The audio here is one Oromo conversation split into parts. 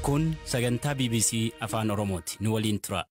Kun sagantaa BBC Afaan Oromooti. Nu waliin tura.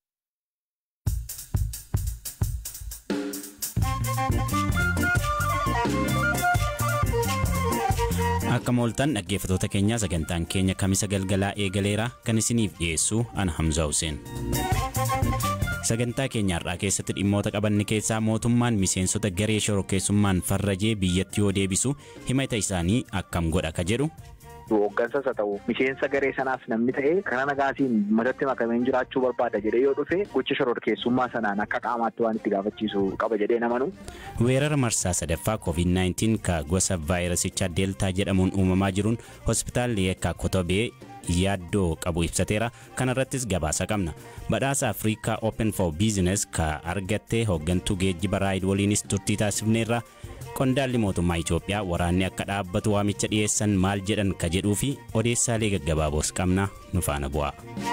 Akka mooltan dhaggeeffattoota keenya sagantaan keenya kamisa galgalaa eegaleera kan isiniif dhiyeessu ana Hamza Hussein. Sagantaa keenyarraa keessatti dhimmoota qabanne keessaa mootummaan miseensota garee shororkeessummaan farrajee biyyatti yoo deebisu himata isaanii akkam godha ka jedhu. Hooggansa isa ta'u miseensa garee sanaaf namni ta'e kana nagaasiin matatti makameen jiraachuu barbaada jedhee yoo dhufe gocha shororkeessummaa sanaan akka qaamaatti waan itti gaafachiisu qaba jedhee namanu. Weerara marsaa sadaffaa COVID-19 ka gosa vaayirasichaa Deltaa jedhamuun uumamaa jiruun hospitaalli Yekkaa Kotobee yaaddoo qabu ibsateera. Kanarrattis gabaasa qabna. Badhaasa Afrikaa Open for Business ka argatte hooggantuu geejjiba Raayid waliinis turtii taasifneerra. Qondaalli mootummaa Itoophiyaa waraanni akka dhaabbatu waamicha dhiyeessan maal jedhan ka jedhuu fi odeessaalee gaggabaaboos qabna. Nu faana bu'aa.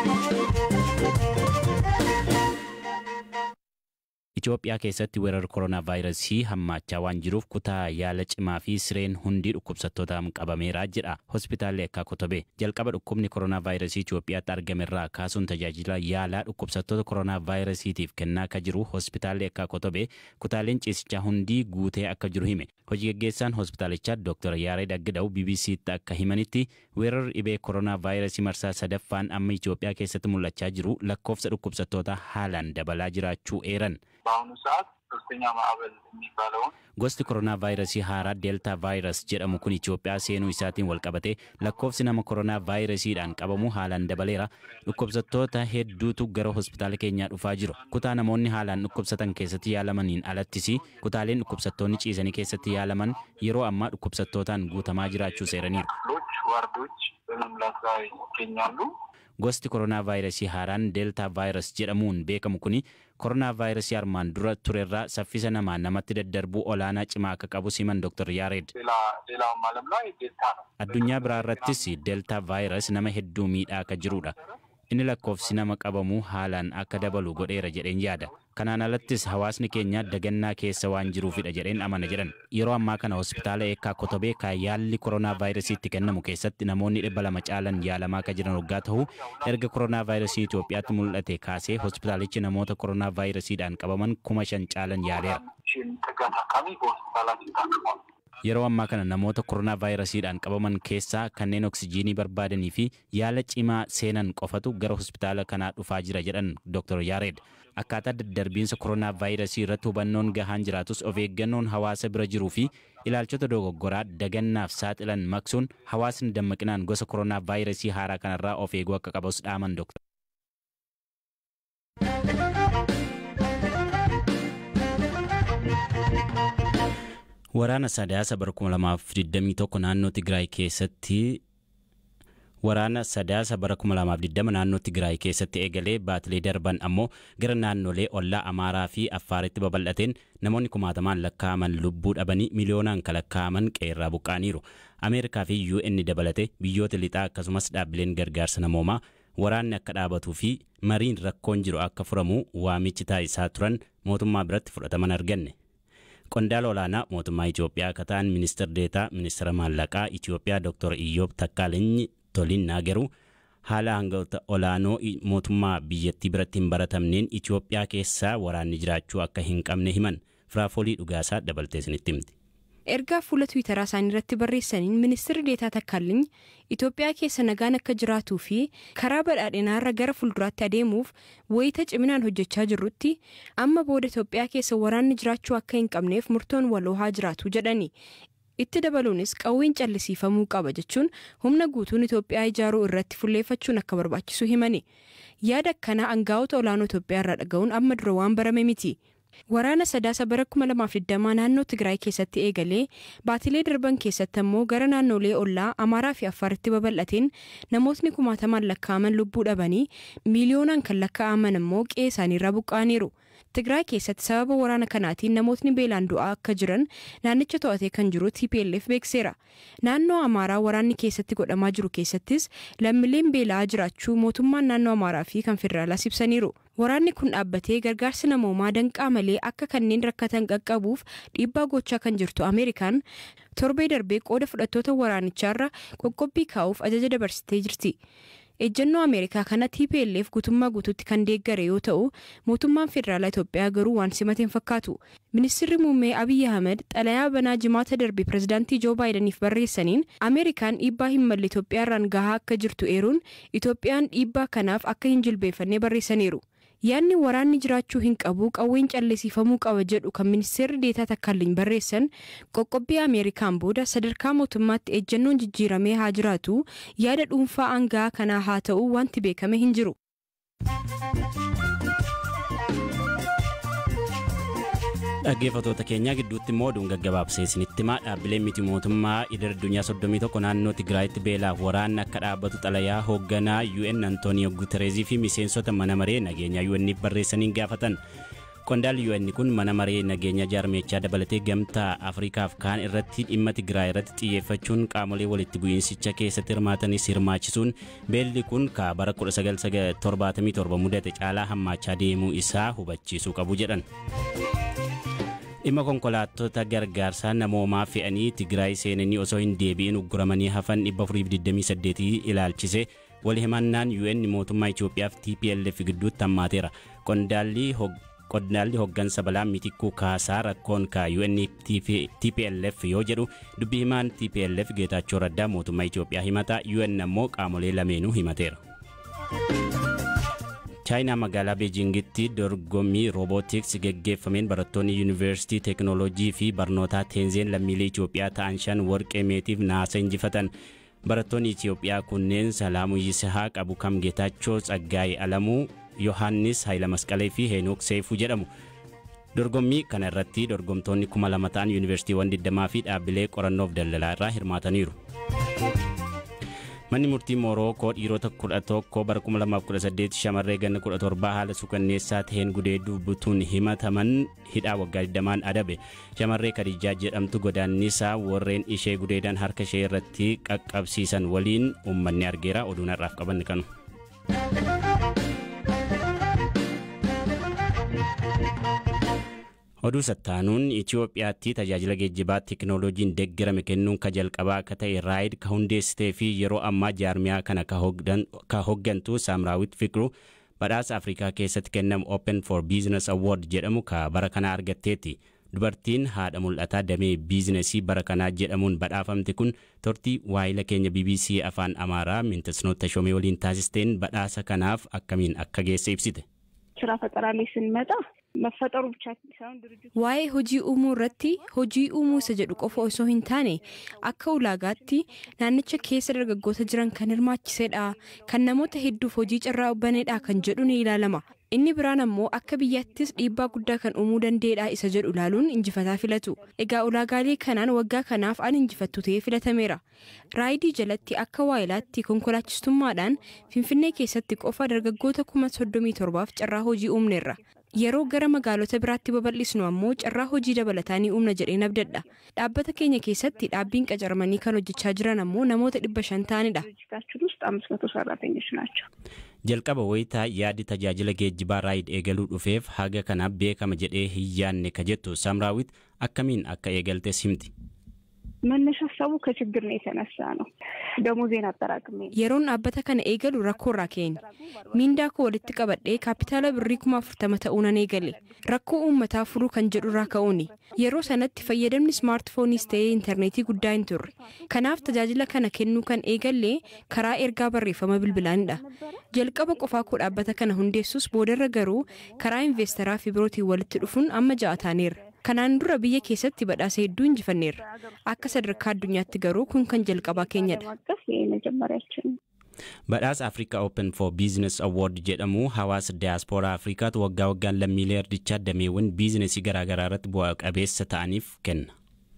Itoophiyaa keessatti weerara koronaavaayirasii hammaachaa waan jiruuf kutaa yaala cimaa fi sireen hundi dhukkubsattootaan qabameera jedha hospitaalli Yekkaa Kotobee. Jalqaba dhukkubni koronaavaayirasii Itoophiyaatti argamerraa kaasuun tajaajila yaalaa dhukkubsattoota koronaavaayirasiitiif kennaa ka jiru hospitaalli Yekkaa Kotobee kutaaleen ciisichaa hundi guutee akka jiru hime. Hojii gaggeessaan hospitaalichaa Dr. Yaared Agdaw BBC'tti akka himanitti weerarri dhibee koronaavaayirasii marsaa sadaffaan amma Itoophiyaa keessatti mul'achaa jiru lakkoofsa dhukkubsattoota haalaan dabalaa jiraachuu eeran. Gosti koronaavaayirasii haaraa Deltaa vaayirasii jedhamu kun Itoophiyaa seenuu isaatiin walqabate lakkoofsi nama koronaavaayirasiidhaan qabamu haalaan dabaleera. Dhukkubsattoota hedduutu gara hospitaala keenyaa dhufaa jiru. Kutaa namoonni haalaan dhukkubsatan keessatti yaalamaniin alattis kutaaleen dhukkubsattoonni ciisanii keessatti yaalaman yeroo ammaa dhukkubsattootaan guutamaa jiraachuu seeraniiru. Gosti koronaavaayirasii haaraan Deltaa vaayirasii jedhamuun beekamu kuni koronaavaayirasii armaan dura turerraa saffisa namatti daddarbuu olaanaa cimaa akka qabu siman Dr. Yaared. Addunyaa biraarrattis Deltaa vaayirasii nama hedduu miidhaa akka jirudha. Inni lakkoofsi nama qabamu haalaan akka dabalu godheera jedheen yaada. Kanaan alattis hawaasni keenya dagannaa keessa waan jiruufidha jedheen amana jedhan. Yeroo ammaa kana hospitaala Yekkaa Kotobee ka yaalli koronaavaayirasiitti kennamu keessatti namoonni 200 caalan yaalamaa akka jiran waggaa ta'u erga koronaavaayirasii Itoophiyaatti mul'ate kaasee hospitaalichi namoota koronaavaayirasiidhaan qabaman 5,000 caalan yaaleera. Yeroo ammaa kana namoota koronaavaayirasiidhaan qabaman keessaa kanneen oksijiinii barbaadanii fi yaala cimaa seenan qofatu gara hospitaala kanaa dhufaa jira jedhan Dr. Yaared. Akkaataa daddarbiinsa koronaavaayirasii irratti hubannoon gahaan jiraatus of eeggannoon hawaasa bira jiruu fi ilaalchota dogoggoraa dagannaaf saaxilan maksuun hawaasni dammaqinaan gosa koronaavaayirasii haaraa kanarraa of eeguu akka qabus dhaaman Dr. Waraana sadaasa bara 2021 naannoo Tigraay keessatti naannoo Tigraay keessatti eegalee baatilee darban ammoo gara naannolee ollaa Amaaraa fi Affaaritti babal'ateen namoonni 1,000 lakkaa'aman lubbuu dhabanii miliyoonaan lakkaa'aman qeerraa buqqaaniiru. Ameerikaa fi UN dabalate biyyoota lixaa akkasumas dhaabbileen gargaarsa namoomaa waraanni akka dhaabatuu fi mariin rakkoon jiru akka furamu waamichi taasisaa turan mootummaa biratti fudhataman arganne. Qondaala olaanaa mootummaa Itoophiyaa akka ta'an ministeer deetaa ministeera maallaqaa Itoophiyaa Dr. Iyyoob Takkaalenyi Tolinnaa garuu haala hangafoota olaanoo mootummaa biyyattii biratti hin baratamneen Itoophiyaa keessaa waraanni jiraachuu akka hin qabne himan. Firaafolii dhugaasaa dabaltee isinitti himti. Ergaa fuula Tiwiitaraa isaanii irratti barreessaniin ministeerri deetaa Takkaalenyi Itoophiyaa keessa nagaan akka jiraatuu fi karaa badhaadhinaarra gara fuulduraatti adeemuuf wayita ciminaan hojjechaa jirrutti amma booda Itoophiyaa keessa waraanni jiraachuu akka hin qabneef murtoon waloo haa jiraatu jedhani. Itti dabaluunis qawween callisiifamuu qaba jechuun humna guutuun Itoophiyaa ijaaruu irratti fuulleeffachuun akka barbaachisu himani. Yaada kana aangaa'ota olaanoo Itoophiyaa irraa dhaga'uun amma dura waan barame miti. Waraana sadaasa bara 2020 naannoo Tigraay keessatti eegalee baatilee darban keessatti ammoo gara naannolee ollaa Amaaraa fi Affaaritti babal'ateen namootni 1,000 lakkaa'aman lubbuu dhabanii miliyoonaan kan lakkaa'aman ammoo qe'ee isaaniirraa buqqaaniiru. Tigraay keessatti sababa waraana kanaatiin namootni beelaan du'aa akka jiran naannicha to'atee kan jiru TPLF beekseera. Naannoo Amaaraa waraanni keessatti godhamaa jiru keessattis lammiileen beelaa jiraachuu mootummaan naannoo Amaaraa fi kan federaalaa ibsaniiru. Waraanni kun dhaabbatee gargaarsa namoomaa danqaa malee akka kanneen rakkatan qaqqabuuf dhiibbaa gochaa kan jirtu Ameerikaan torbee darbee qooda fudhattoota waraanicharra qoqqobbii kaa'uuf ajaja dabarsitee jirti. Ejjennoo Ameerikaa kana TPLF guutummaa guutuutti kan deeggare yoo ta'u, mootummaan federaalaa Itoophiyaa garuu waan simateen fakkaatu. Ministeerri muummee Abiy Ahmed xalayaa banaa jimaata darbe pirezidaantii Joo Baayidaniif barreessaniin Ameerikaan dhiibbaa hin malle Itoophiyaarraan gahaa akka jirtu eeruun Itoophiyaan dhiibbaa kanaaf akka hin jilbeeffannee barreessaniiru. Yaanni waraanni jiraachuu hin qabu qawween callisiifamuu qaba jedhu kan ministeerri deetaa Takkaalliin barreessan qoqqobbii Ameerikaan booda sadarkaa mootummaatti ejjennoon jijjiiramee haa jiraatu yaada dhuunfaa aangaa kanaa haa ta'u wanti beekame hin jiru. Dhaggeeffattoota keenya gidduutti immoo oduun gaggabaabsee isinitti himaa dhaabbileen miti mootummaa idil addunyaa 31 naannoo Tigraayitti beelaaf waraanni akka dhaabbatu xalayaa hoogganaa UN Antonio Guterres fi miseensota mana maree nageenyaa UN'if barreessaniin gaafatan. Qondaalli UN kun mana maree nageenya jaarmechaa dabalatee gamtaa Afriikaaf kaan irratti dhimma Tigraay irratti xiyyeeffachuun qaamolee walitti bu'iinsicha keessatti hirmaatanis hirmaachisuun beelli kun ka bara 1977 mudate caalaa hammaachaa deemuu isaa hubachiisuu qabu jedhan. Dhimma konkolaattota gargaarsaa namoomaa fe'anii Tigraay seenanii osoo hin deebi'in ugguramanii hafan 428 ilaalchise wal himannaan UN mootummaa Itoophiyaa fi TPLF gidduutti hammaateera. Qondaalli hooggansa balaa Mitikuu Kaasaa rakkoon ka UN TPLF yoo jedhu dubbii himaan TPLF Geetaachoo Raddaa mootummaa Itoophiyaa himata UN ammoo qaamolee lameenuu himateera. China magaalaa Beijingitti dorgommii robotics geggeeffameen barattoonni yuunivarsiitii teeknooloojii fi barnootaa Teenzeen lammiilee Itoophiyaa ta'an 5 warqee meetiif naasa injifatan. Barattoonni Itoophiyaa kunneen Salaamuu Yisahaaq, Abukam Geetaachoo, Tsaggaayee Alamuu, Yohaannis Haylamasqalee fi Heenok Seefuu jedhamu. Dorgommii kana irratti dorgomtoonni 2,000 ta'an yuunivarsiitiiwwan 20 fi dhaabbilee qorannoof daldalaa irraa hirmaataniiru. Manni murtii Morookoo dhiirota 11 bara 2018 shamarree ganna 17 haala suukanneessaa ta'een gudeeduu butuun himataman hidhaa waggaa 20 adabe. Shamarree Kadijaa jedhamtu godaannisaa warreen ishee gudeedan harka ishee irratti qaqqabsiisan waliin uummanni argeera. Oduun har'aaf qabanne kanu. Oduu sattaanuun Itoophiyaatti tajaajila geejjibaa teeknooloojiin deeggarame kennuun ka jalqabaa akka ta'e raayid ka hundeessitee fi yeroo ammaa jaarmiyaa kana ka hooggantu Saamraawit Fikru badhaasa Afrikaa keessatti kennamu Open for Business Award jedhamu ka bara kana argatteetti. Dubartiin haadha mul'ataa damee biizinesii bara kanaa jedhamuun badhaafamte kun tortii waayila keenya BBC Afaan Amaaraa Mintasnoota Shomee waliin taasisteen badhaasa kanaaf akkamiin akka geesse ibsite. ስራ ፈጠራ ላይ ስንመጣ መፈጠሩ ብቻ ሳይሆን ድርጅቱ ዋይ ሆጂ ኡሙ ረቲ ሆጂ ኡሙ ሰጀዱ ቆፎ ኦሶ ሂንታኔ akka ulaagaatti naannicha keessa dargaggoota jiran kan hirmaachisedha kan namoota hedduuf hojii carraa banedha kan jedhu ni ilaalama. Inni biraan ammoo akka biyyaattis dhiibbaa guddaa kan uumuu danda'edha isa jedhu ilaaluun injifataa filatu. Egaa ulaagaalee kanaan waggaa kanaaf an injifattu ta'ee filatameera. Raayidii jalatti akka waayilaatti konkolaachistummaadhaan Finfinnee keessatti qofa dargaggoota 37,000f carraa hojii uumneerra. Yeroo gara magaalota biraatti babal'isnu ammoo carraa hojii dabalataa uumna jedheen abdadha. Dhaabbata keenya keessatti dhaabbiin qacaramanii kan hojjechaa jiran ammoo namoota 500 ta'anidha. ድርጅታችን ውስጥ 500 ሰራተኞች ናቸው። Jalqaba wayitaa yaadi tajaajila geejjibaa raayid eegaluu dhufeef haga kana beekama jedhee hin yaanne ka jettu Saamraawit akkamiin akka eegaltes himti. መነሻ ሀሳቡ ከችግር ነው የተነሳ ነው። ደሞዜን አጠራቅሜ yeroon dhaabbata kana eegalu rakkoo irraa ka'een miindaa koo walitti qabadhee kaapitaala birrii 40,000 ta'uun eegale rakkoo uummataa furuu kan jedhu irraa ka'uuni yeroo sanatti fayyadamni smaartfooniis ta'ee intarneetii guddaa hin turre kanaaf tajaajila kana kennuu kan eegalle karaa ergaa barreeffama bilbilaanidha. Jalqaba qofaa koo dhaabbata kana hundeessus boodarra garuu karaa investeeraa fi birootiin walitti dhufuun amma 6 taaneerra. Kanaan dura biyya keessatti badhaasa hedduu injifanneerra. Akka sadarkaa addunyaatti garuu kun kan jalqabaa keenyadha. Badhaasa Africa Open for Business Award jedhamu hawaasa diaasporaa Afrikaatu waggaa waggaan lammiilee ardichaa dameewwan biizinesii garaagaraa irratti bu'aa qabeessa ta'aniif kenna.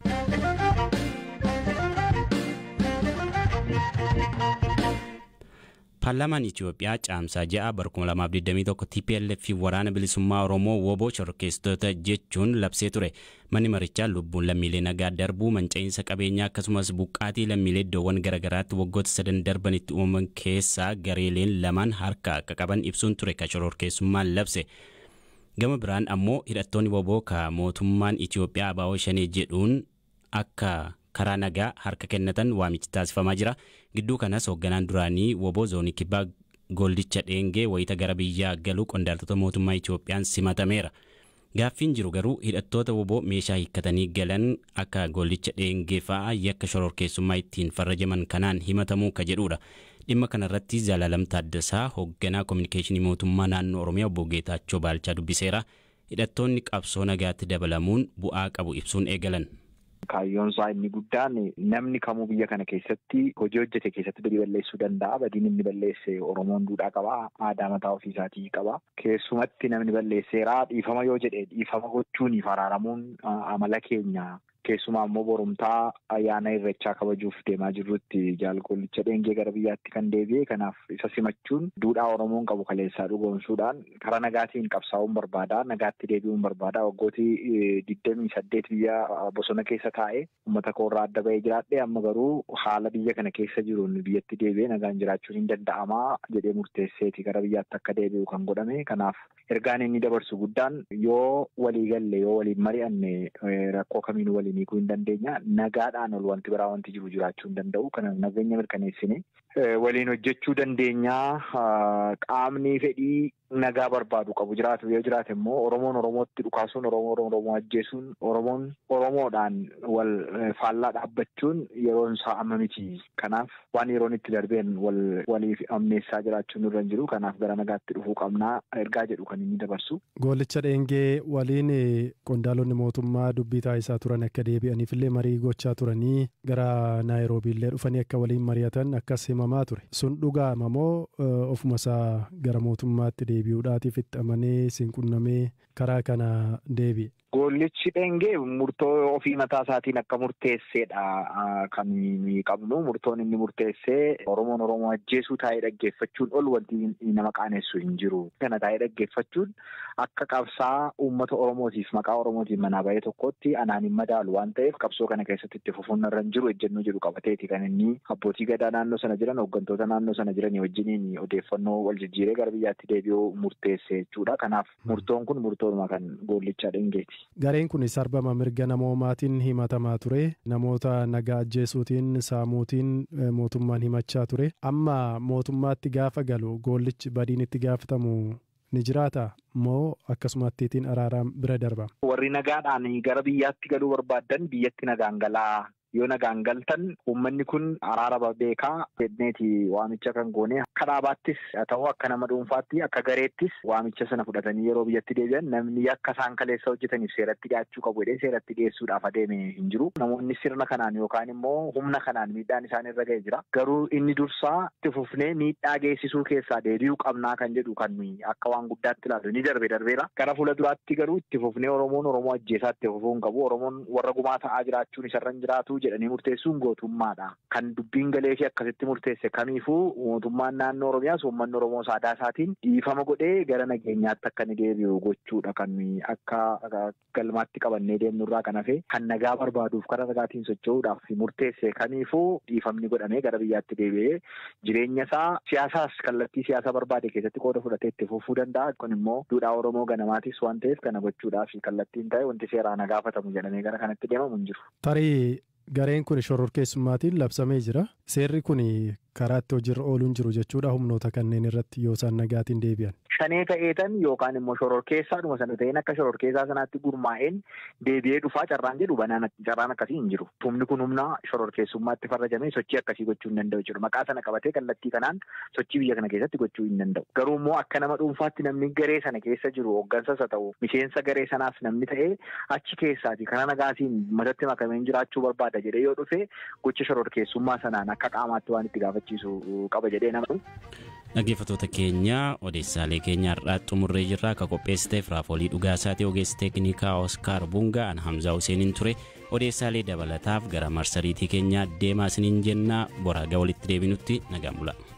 Paarlaamaan Itoophiyaa caamsaa 6 bara 2021 TPLF fi waraana bilisummaa Oromoo WBO shororkeessitoota jechuun labsee ture. Manni marichaa lubbuun lammiilee nagaa darbuu manca'iinsa qabeenyaa akkasumas buqqaatii lammiilee iddoowwan garaagaraatti waggoota 3 darbanitti uumaman keessaa gareeleen lamaan harka akka qaban ibsuun ture ka shororkeessummaan labse. Gama biraan ammoo hidhattoonni WBO ka mootummaan Itoophiyaa ABO shanee jedhuun akka karaa nagaa harka kennatan waamichi taasifamaa jira. Gidduu kanas hoogganaan duraanii woboo zoonii kibbaa Gollicha Dheengee wayita gara biyyaa galu qondaaltota mootummaa Itoophiyaan simatameera. Gaaffiin jiru garuu hidhattoota woboo meeshaa hiikkatanii galan akka Gollicha Dheengee fa'aa yakka shororkeessummaa ittiin farrajaman kanaan himatamuu ka jedhudha. Dhimma kanarratti Zalaalam Taaddasaa hoogganaa kominikeeshinii mootummaa naannoo Oromiyaa obbo Geetaachoo Baalchaa dubbiseera. Hidhattoonni qabsoo nagaatti dabalamuun bu'aa qabu ibsuun eegalan. Kaayyoon isaa inni guddaan namni kamuu biyya kana keessatti hojii hojjete keessatti badii balleessuu danda'a. Badiin inni balleesse Oromoon duudhaa qaba. Aadaa mataa ofiisaatii qaba. Keessumatti namni balleesseeraa dhiifama yoo jedhe dhiifama gochuun araaramuun amala keenya. Keessumaa immoo borumtaa ayyaana irreechaa kabajuuf deemaa jirrutti Gollicha Dheengee gara biyyaatti kan deebi'e. Kanaaf isa simachuun duudhaa Oromoon qabu kaleessaa dhugoomsuudhaan karaa nagaatiin qabsaa'uun barbaada. Nagaatti deebi'uun barbaada. Waggootii 28 biyya bosona keessa taa'ee uummata koorraa adda bahee jiraadhe. Amma garuu haala biyya kana keessa jiruun biyyatti deebi'ee nagaan jiraachuun hin danda'amaa jedhee murteesseeti gara biyyaatti akka deebi'u kan godhame. Kanaaf ergaan inni dabarsu guddaan yoo walii galle yoo waliin mari'anne rakkoo kamiinuu waliin hiikuu hin dandeenya. Nagaadhaan ol wanti biraa wanti jiru jiraachuu hin danda'u. Kana nageenya mirkaneessine waliin hojjechuu dandeenya. Qaamni fedhii nagaa barbaadu qabu jiraatu yoo jiraate immoo Oromoon Oromootti dhukaasuun Oromoo ajjeesuun Oromoodhaan wal faallaa dhaabbachuun yeroon isaa amma miti. Kanaaf waan yeroon itti darbeen waliif amneessaa jiraachuun irra hin jiru. Kanaaf gara nagaatti dhufuu qabnaa ergaa jedhu kan inni dabarsu. Gollicha Dheengee waliin qondaalonni mootummaa dubbii taasisaa turan akka deebi'aniif illee marii gochaa turanii gara Naayiroobii illee dhufanii akka waliin mari'atan akkas himamaa ture. Sun dhugaama moo ofuma isaa gara mootummaatti deebi'uudhaatiif itti amanee siin qunnamee karaa kana deebi'e? Gollichi Dheengee murtoo ofii mataa isaatiin akka murteesseedha kan qabnu. Murtoon inni murteessee Oromoon Oromoo ajjeesuu taa'ee dhaggeeffachuun ol wanti nama qaanessu hin jiru. Kana taa'ee dhaggeeffachuun akka qabsaa uummata Oromootiif maqaa Oromootiin manaa bahee tokkotti anaan hin madaalu waan ta'eef qabsoo kana keessatti itti fufuun irra hin jiru ejjennoo jedhu qabateeti kan inni abbootii gadaa naannoo sana jiran hooggantoota naannoo sana jiranii wajjiniin odeeffannoo wal jijjiiree gara biyyaatti deebi'uu murteesse jechuudha. Kanaaf murtoon kun murtoodhuma kan Gollicha Dhengeeti. Gareen kun sarbama mirga namoomaatiin himatamaa ture. Namoota nagaa ajjeesuutiin saamuutiin mootummaan himachaa ture. Amma mootummaatti gaafa galu Gollichi badiin itti gaafatamu ni jiraata moo akkasumattiin araaraan bira darba? Warri nagaadhaan gara biyyaatti galuu barbaadan biyyatti nagaan galaa. Yoo nagaan galtan uummanni kun araara beekaa jedneeti waamicha kan goone akka dhaabaattis haa ta'u akka nama dhuunfaatti akka gareettis waamicha sana fudhatanii yeroo biyyatti deebi'an namni akka isaan kaleessa hojjetaniif seeratti dhiyaachuu qabu jedhee seeratti dhiyeessuudhaaf adeeme hin jiru. Namoonni sirna kanaan yookaan immoo humna kanaan miidhaan isaan irra ga'ee jira. Garuu inni dursaa itti fufnee miidhaa geessisuu keessaa deebi'uu qabnaa kan jedhu kan akka waan guddaatti ilaalu ni darbeera. Gara fuula duraatti garuu itti fufnee Oromoon Oromoo ajjeesaa itti fufuu hin qabu. Oromoon warra gumaa ta'aa jiraachuun isarra hin jiraatu jedhanii murteessuun gootummaadha. Kan dubbiin galee fi akkasitti murteesse kamiifuu mootummaan naannoo Oromiyaas uummanni Oromoo saadaa isaatiin dhiifama godhee gara nageenyaatti akka inni deebi'u gochuudha kan akka galmaatti qabannee deemnurraa kan hafe kan nagaa barbaaduuf karaa nagaatiin socho'uudhaaf murteesse kamiifuu dhiifamni godhamee gara biyyaatti deebi'ee jireenya isaa siyaasaas kallattii siyaasa barbaade keessatti qooda fudhatee itti fufuu danda'a. Kun immoo duudhaa Oromoo ganamaatis waan ta'eef kana gochuudhaaf kallattiin ta'e wanti seeraan gaafatamu jedhamee gara kanatti deemamu hin jiru. Tarii gareen kun shororkeessummaatiin labsamee jira. Seerri kun karaatti hojiirra ooluun jiru jechuudha humnoota kanneen irratti yoo isaan nagaatiin deebi'an. Shanee ta'eetan yookaan immoo shororkeessaadhuma sana ta'een akka shororkeessaa sanaatti gurmaa'een deebi'ee dhufaa carraan jedhu carraan akkasii hin jiru. Humni kun humna shororkeessummaatti farrajamee sochii akkasii gochuu hin danda'u jechuudha. Maqaa sana qabatee kallattii kanaan sochii biyya kana keessatti gochuu hin danda'u. Garuu immoo akka nama dhuunfaatti namni garee sana keessa jiru hooggansas haa ta'u miseensa garee sanaas namni ta'ee achi keessaati kana nagaatiin matatti makameen jiraachuu barbaada jedhee yoo dhufe gocha shororkeessummaa sanaan akka qaamaatti waan itti gaafachiisu qaba jedhee nama. Dhaggeeffattoota keenya odeessaalee keenya har'aa xumurree jirra. Akka qopheessiteef Raafolii Dhugaasaati ogeessi teeknikaa Oskaar Bungaa an Hamzaa Huseeniin ture. Odeessaalee dabalataaf gara marsariitii keenya deemaa isiniin jenna. Boraagaa walitti deebinutti nagaan bulaa.